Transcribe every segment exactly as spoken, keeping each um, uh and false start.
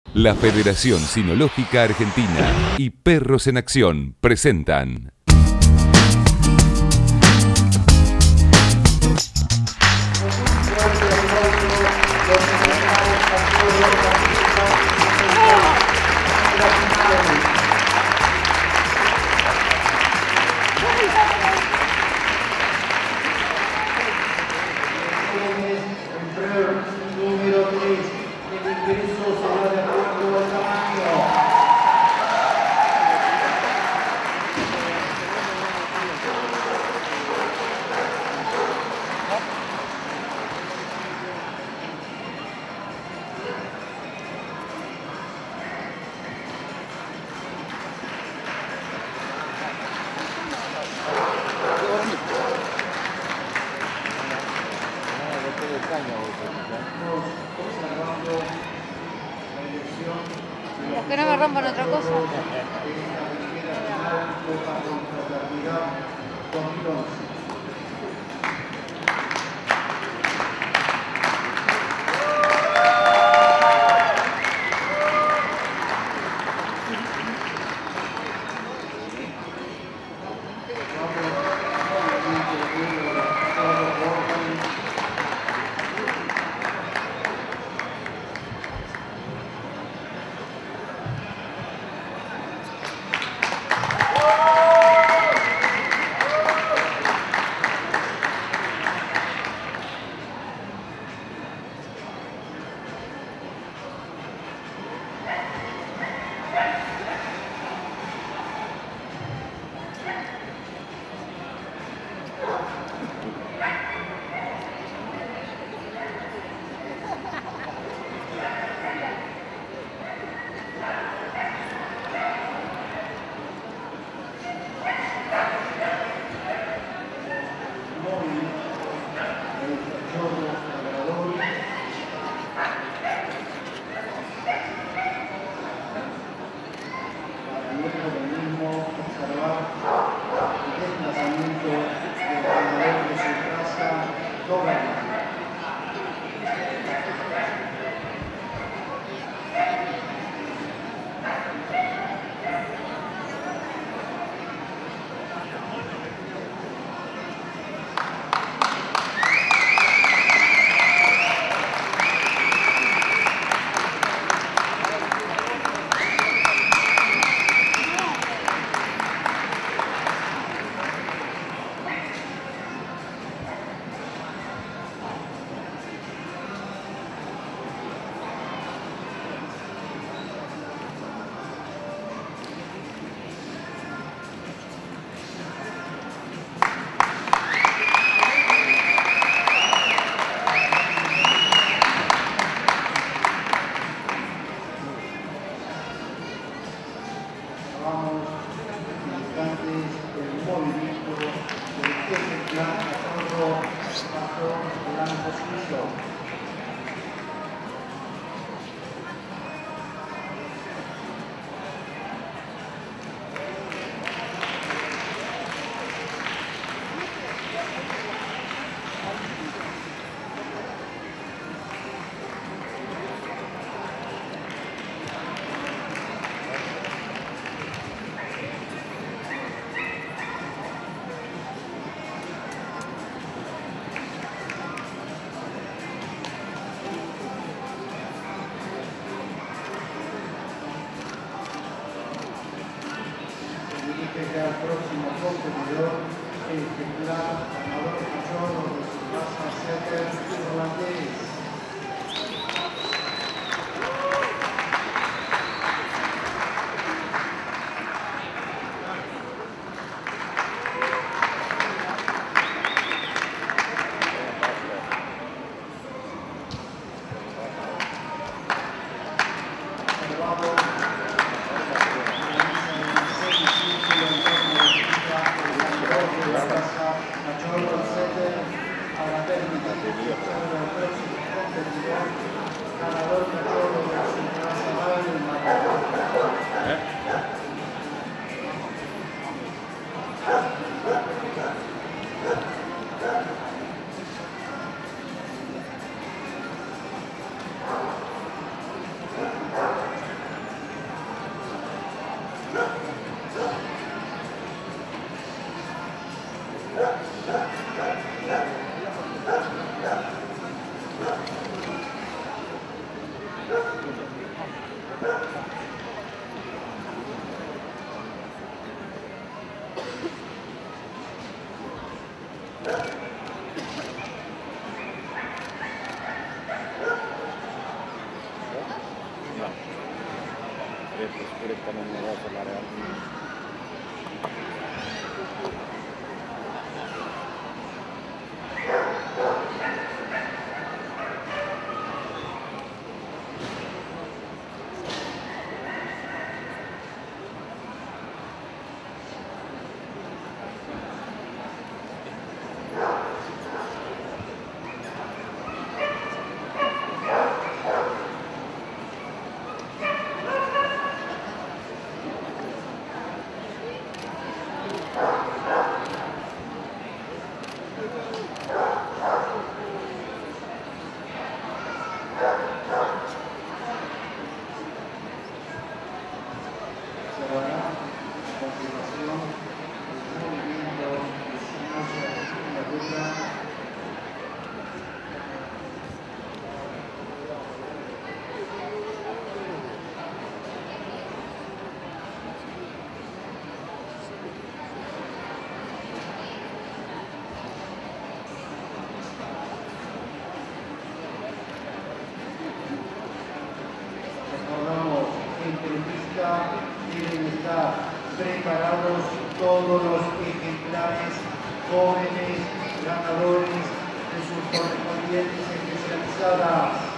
La Federación Cinológica Argentina y Perros en Acción presentan número tres, el ingreso será de acuerdo al tamaño. Observando la dirección de Los que no me rompan otra cosa. de esta primera final Copa Confraternidad dos mil once. Vamos, instantes del movimiento del ejemplar cachorro pastor blanco suizo. Dirige al próximo competidor, el ejemplar ganador cachorro de su raza setter holandés. La raza cachorro setter a la técnica de pues directamente no va a hacer la real. Deben estar preparados todos los ejemplares jóvenes ganadores de sus correspondientes especializadas.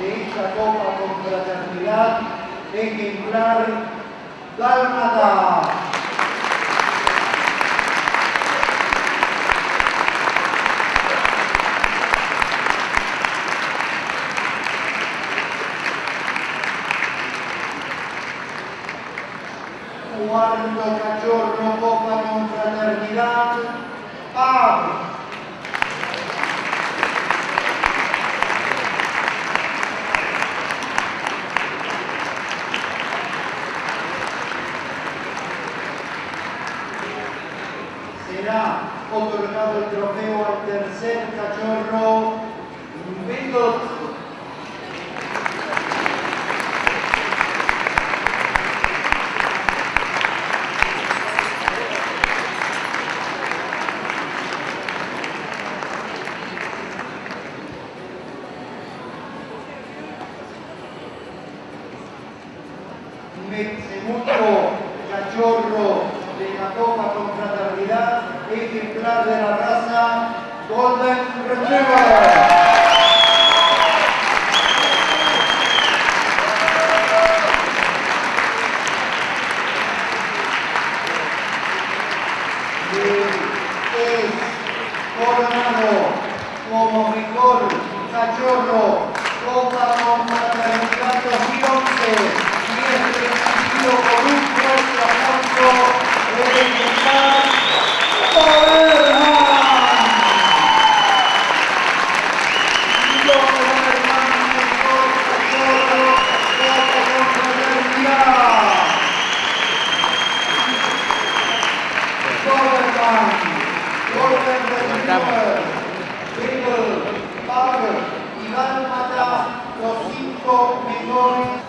de esta Copa Confraternidad Ejemplar Dálmata. Cuarto cachorro Copa Confraternidad Pablo. Será otorgado el trofeo al tercer cachorro Mendoza. Segundo cachorro de la Copa Confraternidad Ejemplar de la raza Golden Retriever. Es coronado como mejor cachorro Copa Confraternidad dos mil once. Recibido por un fuerte aplauso el ejemplar Doberman. Doberman, mejor cachorro, Copa Confraternidad. Doberman, Golden Retriever, Beagle, Pug y Dálmata, los cinco mejores.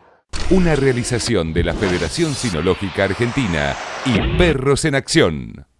Una realización de la Federación Cinológica Argentina y Perros en Acción.